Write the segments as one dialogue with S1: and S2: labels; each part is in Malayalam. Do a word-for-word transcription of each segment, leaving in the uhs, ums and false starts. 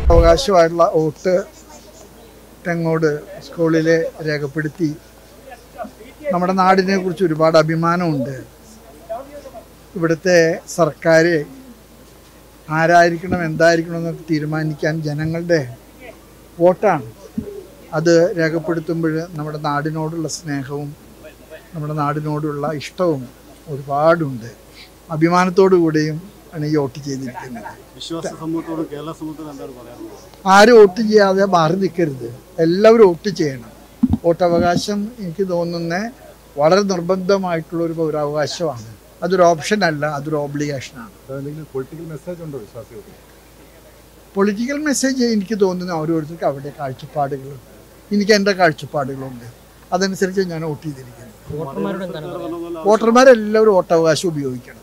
S1: അവകാശമായിട്ടുള്ള വോട്ട് തെങ്ങോട് സ്കൂളിൽ രേഖപ്പെടുത്തി. നമ്മുടെ നാടിനെ കുറിച്ച് ഒരുപാട് അഭിമാനമുണ്ട്. ഇവിടുത്തെ സർക്കാർ ആരായിരിക്കണം എന്തായിരിക്കണം എന്നൊക്കെ തീരുമാനിക്കാൻ ജനങ്ങളുടെ വോട്ടാണ്. അത് രേഖപ്പെടുത്തുമ്പോൾ നമ്മുടെ നാടിനോടുള്ള സ്നേഹവും നമ്മുടെ നാടിനോടുള്ള ഇഷ്ടവും ഒരുപാടുണ്ട്. അഭിമാനത്തോടു കൂടിയും ആണ് ഈ വോട്ട് ചെയ്തിരിക്കുന്നത്. ആരും വോട്ട് ചെയ്യാതെ മാറി നിൽക്കരുത്, എല്ലാവരും വോട്ട് ചെയ്യണം. വോട്ടവകാശം എനിക്ക് തോന്നുന്നത് വളരെ നിർബന്ധമായിട്ടുള്ളൊരു പൗരാവകാശമാണ്. അതൊരു ഓപ്ഷൻ അല്ല, അതൊരു ഓബ്ലിഗേഷനാണ്.
S2: പൊളിറ്റിക്കൽ മെസ്സേജ് ഉണ്ടോ വിശ്വാസികൾക്ക്?
S1: പൊളിറ്റിക്കൽ മെസ്സേജ് എനിക്ക് തോന്നുന്നു ഓരോരുത്തർക്കും അവരുടെ കാഴ്ചപ്പാടുകൾ, എനിക്ക് എൻ്റെ കാഴ്ചപ്പാടുകളുണ്ട്, അതനുസരിച്ച് ഞാൻ വോട്ട് ചെയ്തിരിക്കുന്നത്. വോട്ടർമാരെല്ലാവരും വോട്ടവകാശം ഉപയോഗിക്കണം.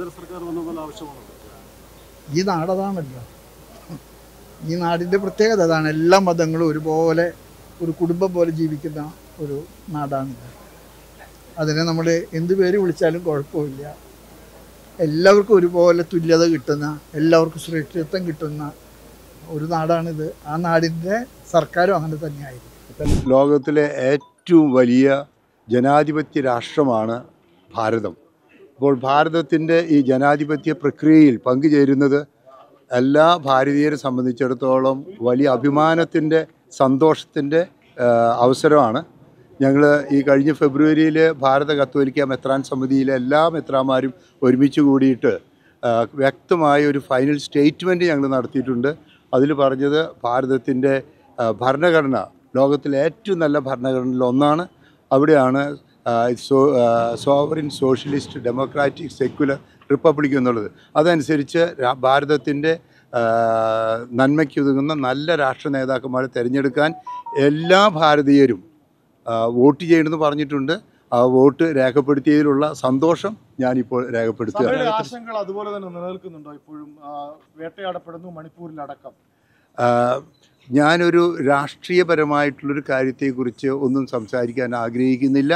S1: ഈ നാടതാണല്ലോ, ഈ നാടിൻ്റെ പ്രത്യേകത അതാണ്. എല്ലാ മതങ്ങളും ഒരുപോലെ ഒരു കുടുംബം പോലെ ജീവിക്കുന്ന ഒരു നാടാണിത്. അതിനെ നമ്മൾ എന്ത് പേര് വിളിച്ചാലും കുഴപ്പമില്ല. എല്ലാവർക്കും ഒരുപോലെ തുല്യത കിട്ടുന്ന, എല്ലാവർക്കും സുരക്ഷിതത്വം കിട്ടുന്ന ഒരു നാടാണിത്. ആ നാടിൻ്റെ സർക്കാരും അങ്ങനെ തന്നെയായിരിക്കും.
S3: ലോകത്തിലെ ഏറ്റവും വലിയ ജനാധിപത്യ രാഷ്ട്രമാണ് ഭാരതം. അപ്പോൾ ഭാരതത്തിൻ്റെ ഈ ജനാധിപത്യ പ്രക്രിയയിൽ പങ്കുചേരുന്നത് എല്ലാ ഭാരതീയരെ സംബന്ധിച്ചിടത്തോളം വലിയ അഭിമാനത്തിൻ്റെ, സന്തോഷത്തിൻ്റെ അവസരമാണ്. ഞങ്ങൾ ഈ കഴിഞ്ഞ ഫെബ്രുവരിയിൽ ഭാരത കത്തോലിക്ക മെത്രാൻ സമിതിയിലെ എല്ലാ മെത്രാന്മാരും ഒരുമിച്ച് കൂടിയിട്ട് വ്യക്തമായ ഒരു ഫൈനൽ സ്റ്റേറ്റ്മെൻറ്റ് ഞങ്ങൾ നടത്തിയിട്ടുണ്ട്. അതിൽ പറഞ്ഞത് ഭാരതത്തിൻ്റെ ഭരണഘടന ലോകത്തിലെ ഏറ്റവും നല്ല ഭരണഘടനയിൽ ഒന്നാണ്. അവിടെയാണ് so sovereign socialist democratic secular republic എന്നുള്ളത്. അതനുസരിച്ച് ഭാരതത്തിൻ്റെ നന്മയ്ക്കുതകുന്ന നല്ല രാഷ്ട്ര നേതാക്കന്മാരെ തിരഞ്ഞെടുക്കാൻ എല്ലാ ഭാരതീയരും വോട്ട് ചെയ്യണമെന്ന് പറഞ്ഞിട്ടുണ്ട്. ആ വോട്ട് രേഖപ്പെടുത്തിയതിലുള്ള സന്തോഷം ഞാനിപ്പോൾ രേഖപ്പെടുത്തുകയാണ്.
S2: ആശങ്കകൾ അതുപോലെ തന്നെ നിലനിൽക്കുന്നുണ്ടോ ഇപ്പോഴും? വേട്ടയാടപ്പെടുന്നു മണിപ്പൂരിലടക്കം.
S3: ഞാനൊരു രാഷ്ട്രീയപരമായിട്ടുള്ളൊരു കാര്യത്തെക്കുറിച്ച് ഒന്നും സംസാരിക്കാൻ ആഗ്രഹിക്കുന്നില്ല.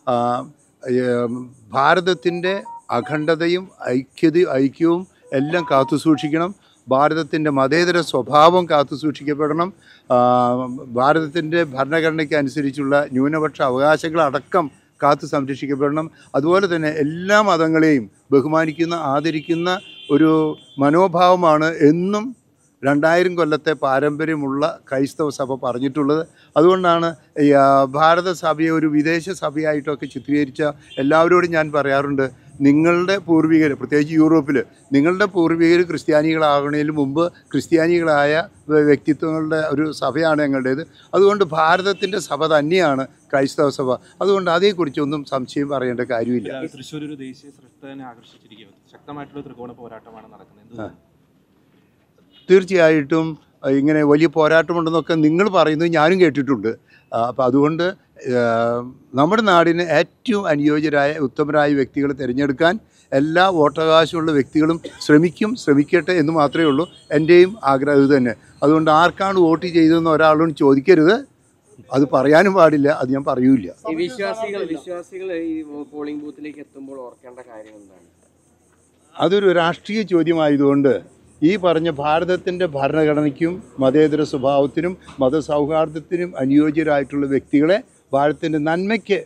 S3: ഭാരതത്തിൻ്റെ അഖണ്ഡതയും ഐക്യത ഐക്യവും എല്ലാം കാത്തുസൂക്ഷിക്കണം. ഭാരതത്തിൻ്റെ മതേതര സ്വഭാവം കാത്തുസൂക്ഷിക്കപ്പെടണം. ഭാരതത്തിൻ്റെ ഭരണഘടനയ്ക്ക് അനുസരിച്ചുള്ള ന്യൂനപക്ഷ അവകാശങ്ങളടക്കം കാത്തു സംരക്ഷിക്കപ്പെടണം. അതുപോലെ തന്നെ എല്ലാ മതങ്ങളെയും ബഹുമാനിക്കുന്ന, ആദരിക്കുന്ന ഒരു മനോഭാവമാണ് എന്നും രണ്ടായിരം കൊല്ലത്തെ പാരമ്പര്യമുള്ള ക്രൈസ്തവ സഭ പറഞ്ഞിട്ടുള്ളത്. അതുകൊണ്ടാണ് ഭാരത സഭയെ ഒരു വിദേശ സഭയായിട്ടൊക്കെ ചിത്രീകരിച്ച എല്ലാവരോടും ഞാൻ പറയാറുണ്ട്, നിങ്ങളുടെ പൂർവികർ, പ്രത്യേകിച്ച് യൂറോപ്പിൽ, നിങ്ങളുടെ പൂർവികർ ക്രിസ്ത്യാനികളാകുന്നതിന് മുമ്പ് ക്രിസ്ത്യാനികളായ വ്യക്തിത്വങ്ങളുടെ ഒരു സഭയാണ് ഞങ്ങളുടേത്. അതുകൊണ്ട് ഭാരതത്തിൻ്റെ സഭ തന്നെയാണ് ക്രൈസ്തവ സഭ. അതുകൊണ്ട് അതേക്കുറിച്ചൊന്നും സംശയം പറയേണ്ട കാര്യമില്ല.
S4: തൃശ്ശൂർ ഒരു ദേശീയ ശ്രദ്ധ ആകർഷിച്ചിരിക്കുന്നത് ശക്തമായിട്ടുള്ള ത്രികോണ പോരാട്ടമാണ് നടക്കുന്നത്.
S3: തീർച്ചയായിട്ടും ഇങ്ങനെ വലിയ പോരാട്ടമുണ്ടെന്നൊക്കെ നിങ്ങൾ പറയുന്നത് ഞാനും കേട്ടിട്ടുണ്ട്. അപ്പോൾ അതുകൊണ്ട് നമ്മുടെ നാടിന് ഏറ്റവും അനുയോജ്യരായ ഉത്തമരായ വ്യക്തികളെ തിരഞ്ഞെടുക്കാൻ എല്ലാ വോട്ടവകാശമുള്ള വ്യക്തികളും ശ്രമിക്കും, ശ്രമിക്കട്ടെ എന്ന് മാത്രമേ ഉള്ളൂ. എൻ്റെയും ആഗ്രഹം ഇത് തന്നെ. അതുകൊണ്ട് ആർക്കാണ് വോട്ട് ചെയ്തതെന്ന് ഒരാളോട് ചോദിക്കരുത്, അത് പറയാനും പാടില്ല, അത് ഞാൻ പറയൂല.
S5: വിശ്വാസികൾ വിശ്വാസികൾ ഈ പോളിംഗ് ബൂത്തിലേക്ക് എത്തുമ്പോൾ ഓർക്കേണ്ട കാര്യം എന്താണ്?
S3: അതൊരു രാഷ്ട്രീയ ചോദ്യമായതുകൊണ്ട് ഈ പറഞ്ഞ ഭാരതത്തിൻ്റെ ഭരണഘടനയ്ക്കും മതേതര സ്വഭാവത്തിനും മതസൗഹാർദ്ദത്തിനും അനുയോജ്യരായിട്ടുള്ള വ്യക്തികളെ ഭാരതത്തിൻ്റെ നന്മയ്ക്ക്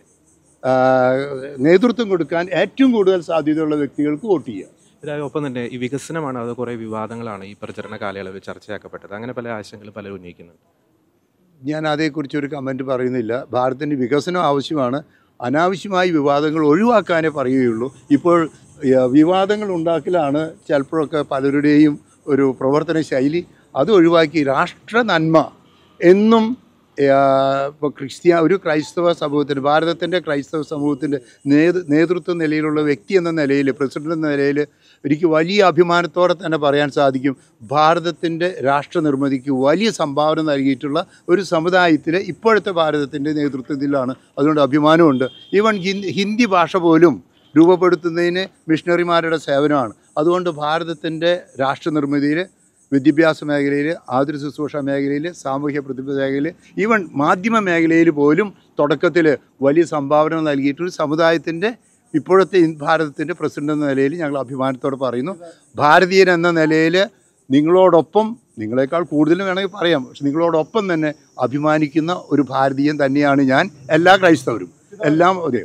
S3: നേതൃത്വം കൊടുക്കാൻ ഏറ്റവും കൂടുതൽ സാധ്യതയുള്ള വ്യക്തികൾക്ക് വോട്ട് ചെയ്യുക.
S4: ഒപ്പം തന്നെ ഈ വികസനമാണ്, അത് കുറേ വിവാദങ്ങളാണ് ഈ പ്രചരണ കാലയളവിൽ ചർച്ചയാക്കപ്പെട്ടത്. അങ്ങനെ പല ആശയങ്ങളും പലരും ഉന്നയിക്കുന്നുണ്ട്.
S3: ഞാൻ അതേക്കുറിച്ചൊരു കമൻറ്റ് പറയുന്നില്ല. ഭാരതത്തിൻ്റെ വികസനം ആവശ്യമാണ്, അനാവശ്യമായി വിവാദങ്ങൾ ഒഴിവാക്കാനേ പറയുകയുള്ളൂ. ഇപ്പോൾ വിവാദങ്ങൾ ഉണ്ടാക്കലാണ് ചിലപ്പോഴൊക്കെ പലരുടെയും ഒരു പ്രവർത്തന ശൈലി. അത് ഒഴിവാക്കി രാഷ്ട്ര നന്മ എന്നും ഇപ്പോൾ ക്രിസ്ത്യ ഒരു ക്രൈസ്തവ സമൂഹത്തിന്, ഭാരതത്തിൻ്റെ ക്രൈസ്തവ സമൂഹത്തിൻ്റെ നേതൃ നേതൃത്വ നിലയിലുള്ള വ്യക്തി എന്ന നിലയിൽ, പ്രസിഡന്റ് എന്ന നിലയിൽ എനിക്ക് വലിയ അഭിമാനത്തോടെ തന്നെ പറയാൻ സാധിക്കും, ഭാരതത്തിൻ്റെ രാഷ്ട്ര നിർമ്മിതിക്ക് വലിയ സംഭാവന നൽകിയിട്ടുള്ള ഒരു സമുദായത്തിൽ ഇപ്പോഴത്തെ ഭാരതത്തിൻ്റെ നേതൃത്വത്തിലാണ്. അതുകൊണ്ട് അഭിമാനമുണ്ട്. ഈവൻ ഹിന്ദി ഭാഷ പോലും രൂപപ്പെടുത്തുന്നതിന് മിഷണറിമാരുടെ സേവനമാണ്. അതുകൊണ്ട് ഭാരതത്തിൻ്റെ രാഷ്ട്ര നിർമ്മിതിയിൽ വിദ്യാഭ്യാസ മേഖലയിൽ, ആതുര ശുശ്രൂഷ മേഖലയിൽ, സാമൂഹ്യ പ്രതിഭ മേഖലയിൽ, ഈവൻ മാധ്യമ മേഖലയിൽ പോലും തുടക്കത്തിൽ വലിയ സംഭാവന നൽകിയിട്ടൊരു സമുദായത്തിൻ്റെ ഇപ്പോഴത്തെ ഭാരതത്തിൻ്റെ പ്രസിഡന്റ് എന്ന നിലയിൽ ഞങ്ങൾ അഭിമാനത്തോടെ പറയുന്നു. ഭാരതീയൻ എന്ന നിലയിൽ നിങ്ങളോടൊപ്പം നിങ്ങളെക്കാൾ കൂടുതലും വേണമെങ്കിൽ പറയാം. പക്ഷെ നിങ്ങളോടൊപ്പം തന്നെ അഭിമാനിക്കുന്ന ഒരു ഭാരതീയൻ തന്നെയാണ് ഞാൻ. എല്ലാ ക്രൈസ്തവരും എല്ലാം അതെ.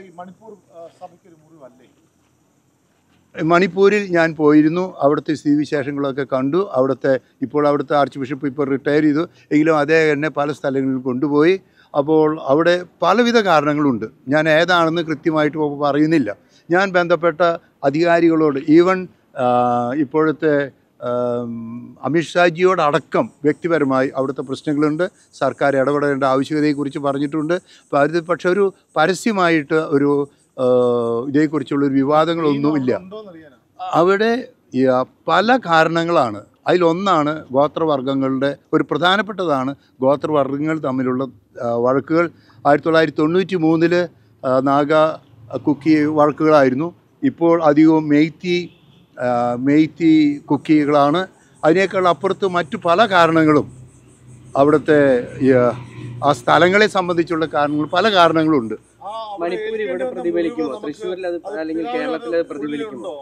S3: മണിപ്പൂരിൽ ഞാൻ പോയിരുന്നു. അവിടുത്തെ സ്ഥിതിവിശേഷങ്ങളൊക്കെ കണ്ടു. അവിടുത്തെ ഇപ്പോൾ അവിടുത്തെ ആർച്ച് ബിഷപ്പ് ഇപ്പോൾ റിട്ടയർ ചെയ്തു എങ്കിലും അദ്ദേഹം എന്നെ പല സ്ഥലങ്ങളിൽ കൊണ്ടുപോയി. അപ്പോൾ അവിടെ പലവിധ കാരണങ്ങളുണ്ട്. ഞാൻ ഏതാണെന്ന് കൃത്യമായിട്ട് പറയുന്നില്ല. ഞാൻ ബന്ധപ്പെട്ട അധികാരികളോട് ഈവൻ ഇപ്പോഴത്തെ അമിത്ഷാജിയോടടക്കം വ്യക്തിപരമായി അവിടുത്തെ പ്രശ്നങ്ങളുണ്ട്, സർക്കാർ ഇടപെടേണ്ട ആവശ്യകതയെക്കുറിച്ച് പറഞ്ഞിട്ടുണ്ട്. അത് പക്ഷെ ഒരു പരസ്യമായിട്ട് ഒരു ഇതേക്കുറിച്ചുള്ളൊരു വിവാദങ്ങളൊന്നുമില്ല. അവിടെ പല കാരണങ്ങളാണ്. അതിലൊന്നാണ് ഗോത്രവർഗ്ഗങ്ങളുടെ ഒരു പ്രധാനപ്പെട്ടതാണ് ഗോത്രവർഗ്ഗങ്ങൾ തമ്മിലുള്ള വഴക്കുകൾ. ആയിരത്തി തൊള്ളായിരത്തി തൊണ്ണൂറ്റി മൂന്നിൽ നാഗ കുക്കി വഴക്കുകളായിരുന്നു. ഇപ്പോൾ അധികവും മെയ്ത്തി മെയ്ത്തി കുക്കികളാണ്. അതിനേക്കാൾ അപ്പുറത്ത് മറ്റു പല കാരണങ്ങളും അവിടുത്തെ ആ സ്ഥലങ്ങളെ സംബന്ധിച്ചുള്ള കാരണങ്ങൾ പല കാരണങ്ങളുണ്ട്.
S5: മണിപ്പൂർ ഇവിടെ പ്രതിഫലിക്കുമോ? തൃശ്ശൂരിൽ അത് അല്ലെങ്കിൽ കേരളത്തിൽ അത് പ്രതിഫലിക്കുമോ?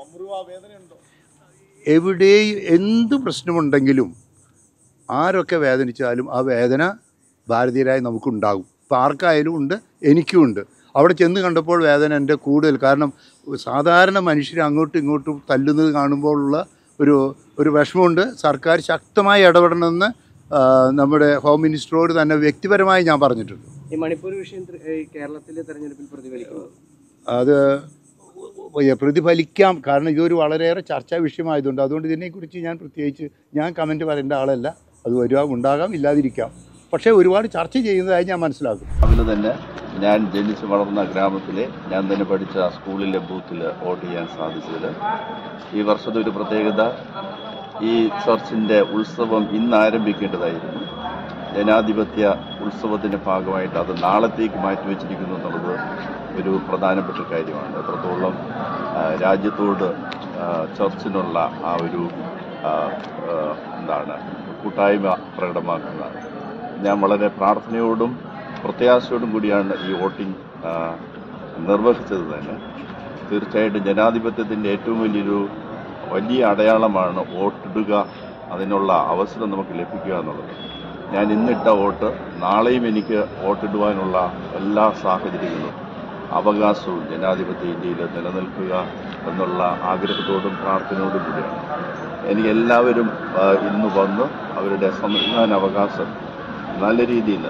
S3: എവിടെ എന്ത് പ്രശ്നമുണ്ടെങ്കിലും ആരൊക്കെ വേദനിച്ചാലും ആ വേദന ഭാരതീയരായി നമുക്കുണ്ടാകും. ഇപ്പോൾ ആർക്കായാലും ഉണ്ട്, എനിക്കും ഉണ്ട്. അവിടെ ചെന്ന് കണ്ടപ്പോൾ വേദന എൻ്റെ കൂടുതൽ. കാരണം സാധാരണ മനുഷ്യരെ അങ്ങോട്ടും ഇങ്ങോട്ടും തല്ലുന്നത് കാണുമ്പോഴുള്ള ഒരു ഒരു വിഷമമുണ്ട്. സർക്കാർ ശക്തമായി ഇടപെടണമെന്ന് നമ്മുടെ ഹോം മിനിസ്റ്ററോട് തന്നെ വ്യക്തിപരമായി ഞാൻ പറഞ്ഞിട്ടുണ്ട്.
S5: ഈ മണിപ്പൂർ വിഷയം കേരളത്തിലെ തെരഞ്ഞെടുപ്പിൽ പ്രതിഫലിക്കുന്നു?
S3: അത് പ്രതിഫലിക്കാം. കാരണം ഇതൊരു വളരെയേറെ ചർച്ചാ വിഷയമായതുകൊണ്ട് അതുകൊണ്ട് ഇതിനെക്കുറിച്ച് ഞാൻ പ്രത്യേകിച്ച് ഞാൻ കമൻറ്റ് പറയേണ്ട ആളല്ല. അത് വരുക ഉണ്ടാകാം, ഇല്ലാതിരിക്കാം. പക്ഷേ ഒരുപാട് ചർച്ച ചെയ്യുന്നതായി ഞാൻ മനസ്സിലാക്കും.
S6: അതിൽ തന്നെ ഞാൻ ജനിച്ച് വളർന്ന ഗ്രാമത്തിലെ ഞാൻ തന്നെ പഠിച്ച സ്കൂളിലെ ബൂത്തിൽ വോട്ട് ചെയ്യാൻ സാധിച്ചതിൽ ഈ വർഷത്തെ ഒരു പ്രത്യേകത, ഈ ചർച്ചിൻ്റെ ഉത്സവം ഇന്ന് ആരംഭിക്കേണ്ടതായിരുന്നു. ജനാധിപത്യ ഉത്സവത്തിൻ്റെ ഭാഗമായിട്ട് അത് നാളത്തേക്ക് മാറ്റിവെച്ചിരിക്കുന്നു എന്നുള്ളത് ഒരു പ്രധാനപ്പെട്ട കാര്യമാണ്. എത്രത്തോളം രാജ്യത്തോട് ചർച്ചിനുള്ള ആ ഒരു എന്താണ് കൂട്ടായ്മ പ്രകടമാക്കുന്നതാണ്. ഞാൻ വളരെ പ്രാർത്ഥനയോടും പ്രത്യാശയോടും കൂടിയാണ് ഈ വോട്ടിംഗ് നിർവഹിച്ചത് തന്നെ. തീർച്ചയായിട്ടും ജനാധിപത്യത്തിൻ്റെ ഏറ്റവും വലിയൊരു വലിയ അടയാളമാണ് വോട്ടിടുക, അതിനുള്ള അവസരം നമുക്ക് ലഭിക്കുക എന്നുള്ളത്. ഞാൻ ഇന്നിട്ട വോട്ട് നാളെയും എനിക്ക് വോട്ടിടുവാനുള്ള എല്ലാ സാഹചര്യങ്ങളും അവകാശവും ജനാധിപത്യ ഇന്ത്യയിൽ നിലനിൽക്കുക എന്നുള്ള ആഗ്രഹത്തോടും പ്രാർത്ഥനയോടും കൂടിയാണ്. എനിക്ക് എല്ലാവരും ഇന്ന് വന്ന് അവരുടെ സമ്മതിദാനാവകാശം നല്ല രീതിയിൽ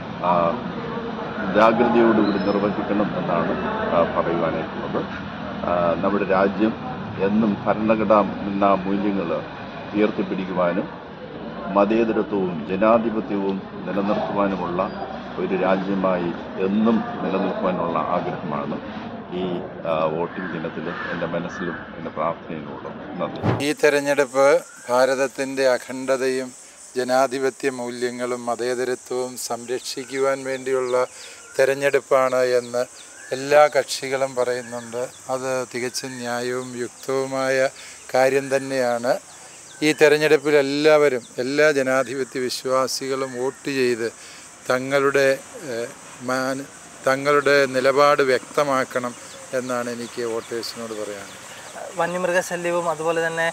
S6: ജാഗ്രതയോടുകൂടി നിർവഹിക്കണം എന്നാണ് പറയുവാനായിട്ടുള്ളത്. നമ്മുടെ രാജ്യം എന്നും ഭരണഘടനാ മൂല്യങ്ങൾ ഉയർത്തിപ്പിടിക്കുവാനും മതേതരത്വവും ജനാധിപത്യവും നിലനിർത്തുവാനുമുള്ള ഒരു രാജ്യമായി എന്നും നിലനിൽക്കുവാനുള്ള ആഗ്രഹമാണ് ഈ വോട്ടിംഗ് ദിനത്തിൽ എൻ്റെ മനസ്സിലും എൻ്റെ പ്രാർത്ഥനയിലുള്ളത്. നന്ദി.
S7: ഈ തെരഞ്ഞെടുപ്പ് ഭാരതത്തിൻ്റെ അഖണ്ഡതയും ജനാധിപത്യ മൂല്യങ്ങളും മതേതരത്വവും സംരക്ഷിക്കുവാൻ വേണ്ടിയുള്ള തെരഞ്ഞെടുപ്പാണ് എന്ന് എല്ലാ കക്ഷികളും പറയുന്നുണ്ട്. അത് തികച്ചും ന്യായവും യുക്തവുമായ കാര്യം തന്നെയാണ്. ഈ തെരഞ്ഞെടുപ്പിൽ എല്ലാവരും എല്ലാ ജനാധിപത്യ വിശ്വാസികളും വോട്ട് ചെയ്ത് തങ്ങളുടെ മാൻ തങ്ങളുടെ നിലപാട് വ്യക്തമാക്കണം എന്നാണ് എനിക്ക് വോട്ടേഴ്സിനോട് പറയാനുള്ളത്.
S8: വന്യമൃഗശല്യവും അതുപോലെ തന്നെ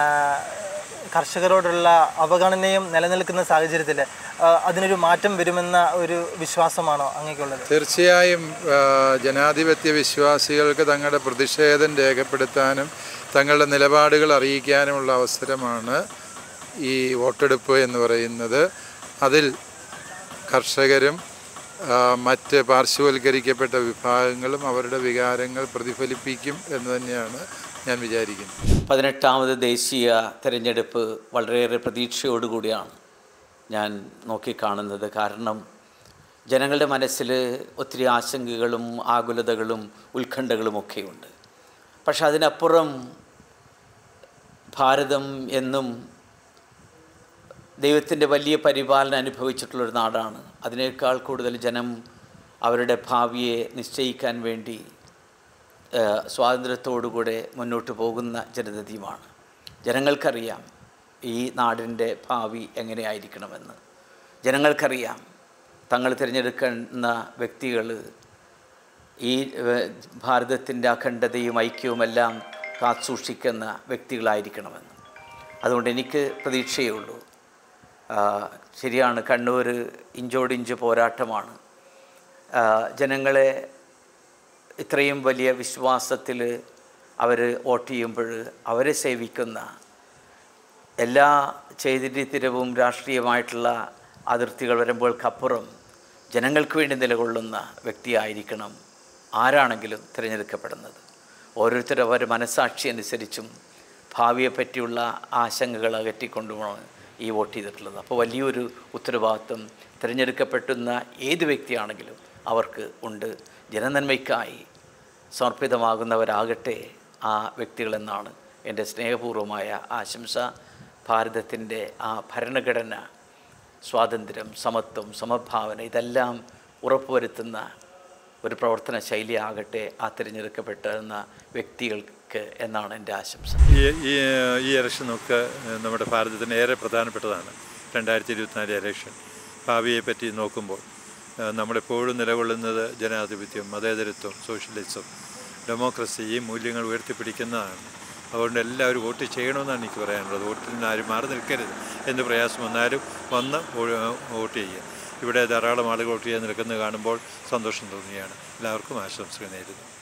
S8: കർഷകരോടുള്ള അവഗണനയും നിലനിൽക്കുന്ന സാഹചര്യത്തിൽ അതിനൊരു മാറ്റം വരുമെന്ന ഒരു വിശ്വാസമാണോ അങ്ങേക്കുള്ളത്?
S7: തീർച്ചയായും ജനാധിപത്യ വിശ്വാസികൾക്ക് തങ്ങളുടെ പ്രതിഷേധം രേഖപ്പെടുത്താനും തങ്ങളുടെ നിലപാടുകൾ അറിയിക്കാനുമുള്ള അവസരമാണ് ഈ വോട്ടെടുപ്പ് എന്ന് പറയുന്നത്. അതിൽ കർഷകരും മറ്റ് പാർശ്വവൽക്കരിക്കപ്പെട്ട വിഭാഗങ്ങളും അവരുടെ വികാരങ്ങൾ പ്രതിഫലിപ്പിക്കും എന്ന് തന്നെയാണ് ഞാൻ വിചാരിക്കുന്നത്.
S9: പതിനെട്ടാമത് ദേശീയ തെരഞ്ഞെടുപ്പ് വളരെയേറെ പ്രതീക്ഷയോടുകൂടിയാണ് ഞാൻ നോക്കിക്കാണുന്നത്. കാരണം ജനങ്ങളുടെ മനസ്സിൽ ഒത്തിരി ആശങ്കകളും ആകുലതകളും ഉത്കണ്ഠകളുമൊക്കെയുണ്ട്. പക്ഷെ അതിനപ്പുറം ഭാരതം എന്നും ദൈവത്തിൻ്റെ വലിയ പരിപാലനം അനുഭവിച്ചിട്ടുള്ളൊരു നാടാണ്. അതിനേക്കാൾ കൂടുതൽ ജനം അവരുടെ ഭാവിയെ നിശ്ചയിക്കാൻ വേണ്ടി സ്വാതന്ത്ര്യത്തോടുകൂടെ മുന്നോട്ട് പോകുന്ന ജനതയുമാണ്. ജനങ്ങൾക്കറിയാം ഈ നാടിൻ്റെ ഭാവി എങ്ങനെയായിരിക്കണമെന്ന്. ജനങ്ങൾക്കറിയാം തങ്ങൾ തിരഞ്ഞെടുക്കുന്ന വ്യക്തികൾ ഈ ഭാരതത്തിൻ്റെ അഖണ്ഡതയും ഐക്യവുമെല്ലാം കാത്തുസൂക്ഷിക്കുന്ന വ്യക്തികളായിരിക്കണമെന്ന്. അതുകൊണ്ട് എനിക്ക് പ്രതീക്ഷയേ ഉള്ളൂ ശരിയാണ്, കണ്ണൂർ ഇഞ്ചോടിഞ്ച് പോരാട്ടമാണ്. ജനങ്ങളെ ഇത്രയും വലിയ വിശ്വാസത്തിൽ അവർ വോട്ട് ചെയ്യുമ്പോൾ അവരെ സേവിക്കുന്ന എല്ലാ ചൈതന്യത്തിരവും രാഷ്ട്രീയമായിട്ടുള്ള അതിർത്തികൾ വരുമ്പോൾക്കപ്പുറം ജനങ്ങൾക്ക് വേണ്ടി നിലകൊള്ളുന്ന വ്യക്തിയായിരിക്കണം ആരാണെങ്കിലും തിരഞ്ഞെടുക്കപ്പെടുന്നത്. ഓരോരുത്തരും അവർ മനസ്സാക്ഷി അനുസരിച്ചും ഭാവിയെ പറ്റിയുള്ള ആശങ്കകൾ അകറ്റിക്കൊണ്ടുമാണ് ഈ വോട്ട് ചെയ്തിട്ടുള്ളത്. അപ്പോൾ വലിയൊരു ഉത്തരവാദിത്വം തിരഞ്ഞെടുക്കപ്പെട്ടുന്ന ഏത് വ്യക്തിയാണെങ്കിലും അവർക്ക് ഉണ്ട്. ജനനന്മയ്ക്കായി സമർപ്പിതമാകുന്നവരാകട്ടെ ആ വ്യക്തികളെന്നാണ് എൻ്റെ സ്നേഹപൂർവമായ ആശംസ. ഭാരതത്തിൻ്റെ ആ ഭരണഘടന, സ്വാതന്ത്ര്യം, സമത്വം, സമഭാവന ഇതെല്ലാം ഉറപ്പുവരുത്തുന്ന ഒരു പ്രവർത്തന ശൈലിയാകട്ടെ ആ തിരഞ്ഞെടുക്കപ്പെടുന്ന വ്യക്തികൾക്ക് എന്നാണ് എൻ്റെ ആശംസ.
S7: ഈ ഈ ഈ ഇലക്ഷൻ നമുക്ക് നമ്മുടെ ഭാരതത്തിന് ഏറെ പ്രധാനപ്പെട്ടതാണ്. രണ്ടായിരത്തി ഇരുപത്തിനാല് ഇലക്ഷൻ ഭാവിയെ പറ്റി നോക്കുമ്പോൾ നമ്മളെപ്പോഴും നിലകൊള്ളുന്നത് ജനാധിപത്യം, മതേതരത്വം, സോഷ്യലിസം, ഡെമോക്രസി ഈ മൂല്യങ്ങൾ ഉയർത്തിപ്പിടിക്കുന്നതാണ്. അതുകൊണ്ട് എല്ലാവരും വോട്ട് ചെയ്യണമെന്നാണ് എനിക്ക് പറയാനുള്ളത്. വോട്ടിൽ നിന്ന് ആരും മാറി നിൽക്കരുത്. എന്ത് പ്രയാസം വന്നാലും വന്ന് വോട്ട് ചെയ്യുക. ഇവിടെ ധാരാളം ആളുകൾ വോട്ട് ചെയ്യാൻ നിൽക്കുന്നത് കാണുമ്പോൾ സന്തോഷം തോന്നുകയാണ്. എല്ലാവർക്കും ആശംസകൾ നേരുന്നു.